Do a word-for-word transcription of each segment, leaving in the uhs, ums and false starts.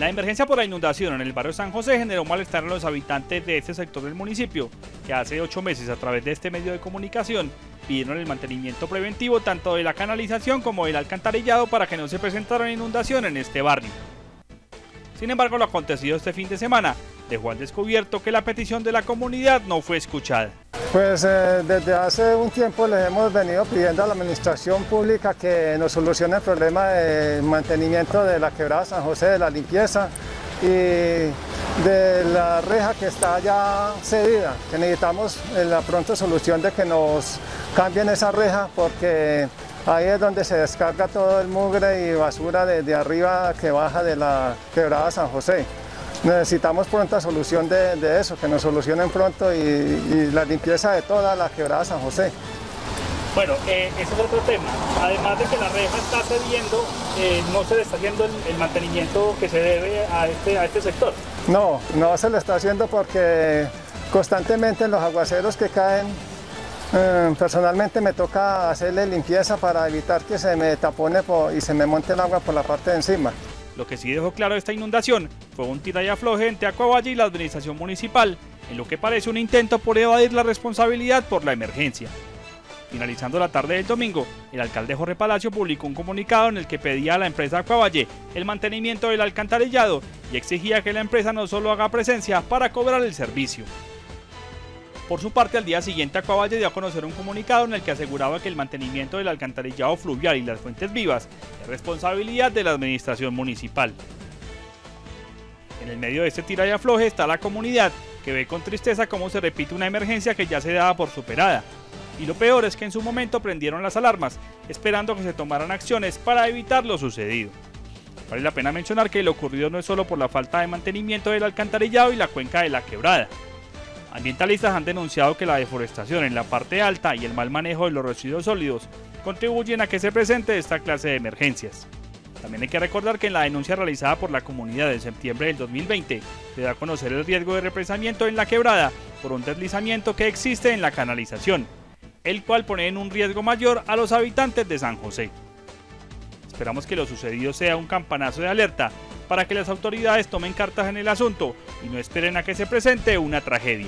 La emergencia por la inundación en el barrio San José generó malestar en los habitantes de este sector del municipio, que hace ocho meses a través de este medio de comunicación pidieron el mantenimiento preventivo tanto de la canalización como del alcantarillado para que no se presentara inundación en este barrio. Sin embargo, lo acontecido este fin de semana dejó al descubierto que la petición de la comunidad no fue escuchada. Pues eh, desde hace un tiempo les hemos venido pidiendo a la administración pública que nos solucione el problema de mantenimiento de la quebrada San José, de la limpieza y de la reja que está ya cedida, que necesitamos la pronta solución de que nos cambien esa reja porque ahí es donde se descarga todo el mugre y basura desde arriba que baja de la quebrada San José. Necesitamos pronta solución de, de eso, que nos solucionen pronto y, y la limpieza de toda la quebrada San José. Bueno, eh, ese es otro tema. Además de que la reja está cediendo, eh, no se le está haciendo el, el mantenimiento que se debe a este, a este sector. No, no se le está haciendo porque constantemente en los aguaceros que caen, eh, personalmente me toca hacerle limpieza para evitar que se me tapone por, y se me monte el agua por la parte de encima. Lo que sí dejó claro esta inundación fue un tira y afloje entre Aquavalle y la administración municipal, en lo que parece un intento por evadir la responsabilidad por la emergencia. Finalizando la tarde del domingo, el alcalde Jorge Palacio publicó un comunicado en el que pedía a la empresa Aquavalle el mantenimiento del alcantarillado y exigía que la empresa no solo haga presencia para cobrar el servicio. Por su parte, al día siguiente Aquavalle dio a conocer un comunicado en el que aseguraba que el mantenimiento del alcantarillado fluvial y las fuentes vivas es responsabilidad de la administración municipal. En el medio de este tira y afloje está la comunidad, que ve con tristeza cómo se repite una emergencia que ya se daba por superada. Y lo peor es que en su momento prendieron las alarmas, esperando que se tomaran acciones para evitar lo sucedido. Vale la pena mencionar que lo ocurrido no es solo por la falta de mantenimiento del alcantarillado y la cuenca de la quebrada. Ambientalistas han denunciado que la deforestación en la parte alta y el mal manejo de los residuos sólidos contribuyen a que se presente esta clase de emergencias. También hay que recordar que en la denuncia realizada por la comunidad en septiembre del dos mil veinte se da a conocer el riesgo de represamiento en la quebrada por un deslizamiento que existe en la canalización, el cual pone en un riesgo mayor a los habitantes de San José. Esperamos que lo sucedido sea un campanazo de alerta para que las autoridades tomen cartas en el asunto y no esperen a que se presente una tragedia.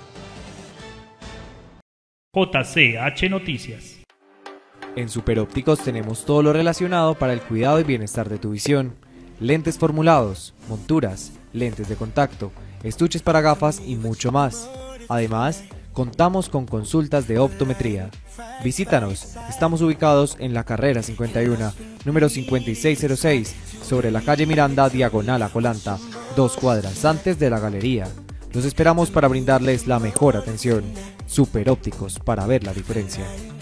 J C H Noticias. En Superópticos tenemos todo lo relacionado para el cuidado y bienestar de tu visión. Lentes formulados, monturas, lentes de contacto, estuches para gafas y mucho más. Además, contamos con consultas de optometría. Visítanos, estamos ubicados en la carrera cincuenta y uno, número cincuenta y seis cero seis, sobre la calle Miranda, diagonal a Colanta, dos cuadras antes de la galería. Los esperamos para brindarles la mejor atención. Superópticos, para ver la diferencia.